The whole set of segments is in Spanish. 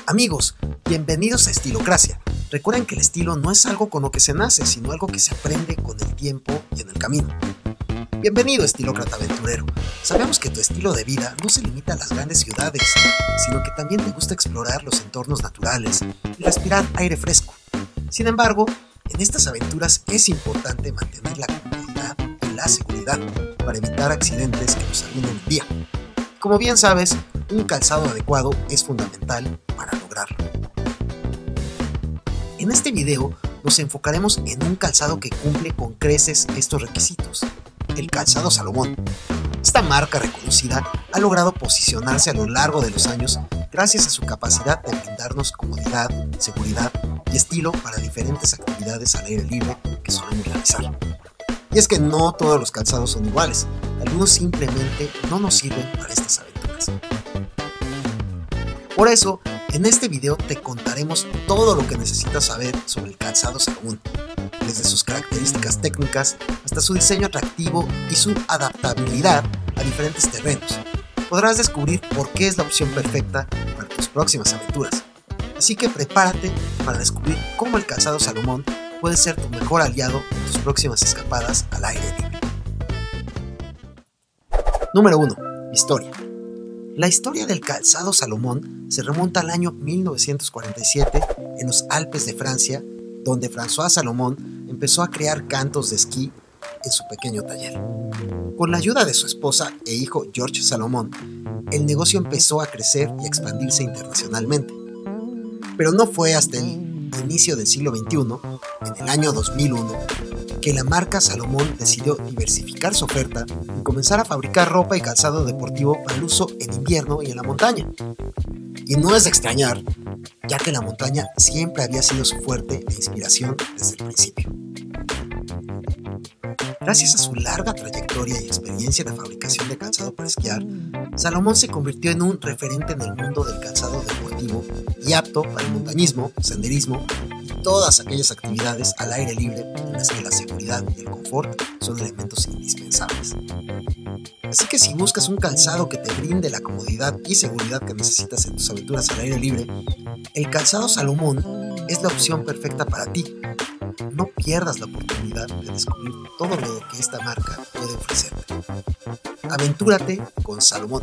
Amigos, bienvenidos a Estilocracia. Recuerden que el estilo no es algo con lo que se nace, sino algo que se aprende con el tiempo y en el camino. Bienvenido, estilócrata aventurero. Sabemos que tu estilo de vida no se limita a las grandes ciudades, sino que también te gusta explorar los entornos naturales y respirar aire fresco. Sin embargo, en estas aventuras es importante mantener la comodidad y la seguridad para evitar accidentes que nos arruinen el día. Como bien sabes, un calzado adecuado es fundamental para lograrlo. En este video nos enfocaremos en un calzado que cumple con creces estos requisitos, el calzado Salomón. Esta marca reconocida ha logrado posicionarse a lo largo de los años gracias a su capacidad de brindarnos comodidad, seguridad y estilo para diferentes actividades al aire libre que solemos realizar. Y es que no todos los calzados son iguales, algunos simplemente no nos sirven para estas aventuras. Por eso, en este video te contaremos todo lo que necesitas saber sobre el calzado Salomón, desde sus características técnicas hasta su diseño atractivo y su adaptabilidad a diferentes terrenos. Podrás descubrir por qué es la opción perfecta para tus próximas aventuras. Así que prepárate para descubrir cómo el calzado Salomón puede ser tu mejor aliado en tus próximas escapadas al aire libre. Número 1. Historia. La historia del calzado Salomón se remonta al año 1947 en los Alpes de Francia, donde François Salomón empezó a crear cantos de esquí en su pequeño taller. Con la ayuda de su esposa e hijo George Salomón, el negocio empezó a crecer y a expandirse internacionalmente. Pero no fue hasta el inicio del siglo XXI, en el año 2001, que la marca Salomón decidió diversificar su oferta y comenzar a fabricar ropa y calzado deportivo para el uso en invierno y en la montaña. Y no es de extrañar, ya que la montaña siempre había sido su fuerte e inspiración desde el principio. Gracias a su larga trayectoria y experiencia en la fabricación de calzado para esquiar, Salomón se convirtió en un referente en el mundo del calzado deportivo y apto para el montañismo, senderismo y todas aquellas actividades al aire libre en las que la seguridad y el confort son elementos indispensables. Así que si buscas un calzado que te brinde la comodidad y seguridad que necesitas en tus aventuras al aire libre, el calzado Salomón es la opción perfecta para ti. No pierdas la oportunidad de descubrir todo lo que esta marca puede ofrecerte. Aventúrate con Salomón.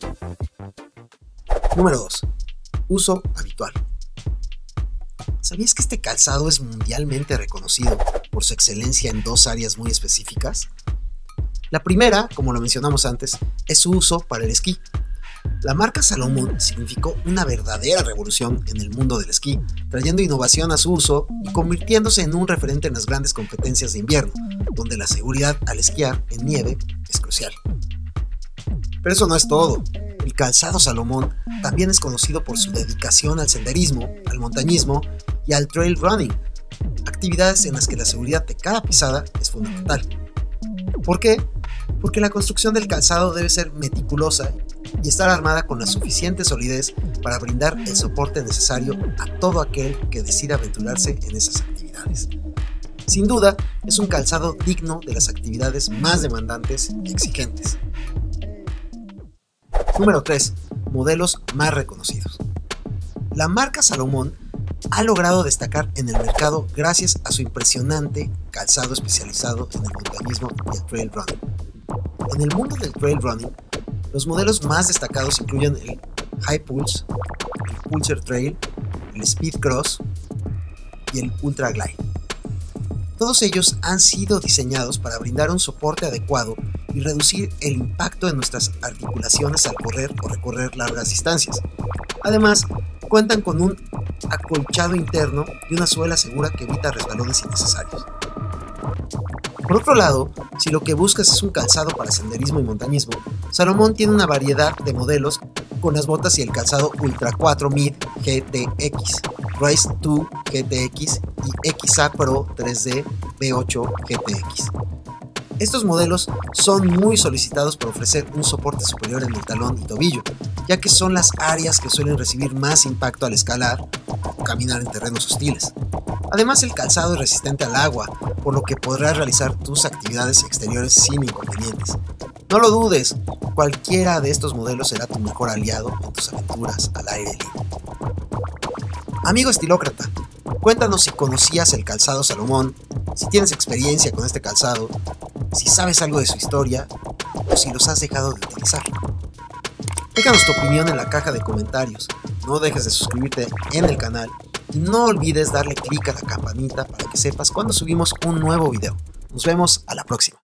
Número 2. Uso habitual. ¿Sabías que este calzado es mundialmente reconocido por su excelencia en dos áreas muy específicas? La primera, como lo mencionamos antes, es su uso para el esquí. La marca Salomón significó una verdadera revolución en el mundo del esquí, trayendo innovación a su uso y convirtiéndose en un referente en las grandes competencias de invierno, donde la seguridad al esquiar en nieve es crucial. Pero eso no es todo. El calzado Salomón también es conocido por su dedicación al senderismo, al montañismo y al trail running, actividades en las que la seguridad de cada pisada es fundamental. ¿Por qué? Porque la construcción del calzado debe ser meticulosa y estar armada con la suficiente solidez para brindar el soporte necesario a todo aquel que decida aventurarse en esas actividades. Sin duda, es un calzado digno de las actividades más demandantes y exigentes. Número 3. Modelos más reconocidos. La marca Salomón ha logrado destacar en el mercado gracias a su impresionante calzado especializado en el montañismo y el trail running. En el mundo del trail running, los modelos más destacados incluyen el High Pulse, el Pulsar Trail, el Speed Cross y el Ultra Glide. Todos ellos han sido diseñados para brindar un soporte adecuado y reducir el impacto en nuestras articulaciones al correr o recorrer largas distancias. Además, cuentan con un acolchado interno y una suela segura que evita resbalones innecesarios. Por otro lado, si lo que buscas es un calzado para senderismo y montañismo, Salomón tiene una variedad de modelos con las botas y el calzado Ultra 4 Mid GTX, Race 2 GTX y XA Pro 3D V8 GTX. Estos modelos son muy solicitados por ofrecer un soporte superior en el talón y tobillo, ya que son las áreas que suelen recibir más impacto al escalar o caminar en terrenos hostiles. Además, el calzado es resistente al agua, por lo que podrás realizar tus actividades exteriores sin inconvenientes. No lo dudes, cualquiera de estos modelos será tu mejor aliado en tus aventuras al aire libre. Amigo estilócrata, cuéntanos si conocías el calzado Salomón, si tienes experiencia con este calzado, si sabes algo de su historia o si los has dejado de utilizar. Déjanos tu opinión en la caja de comentarios, no dejes de suscribirte en el canal y no olvides darle clic a la campanita para que sepas cuando subimos un nuevo video. Nos vemos a la próxima.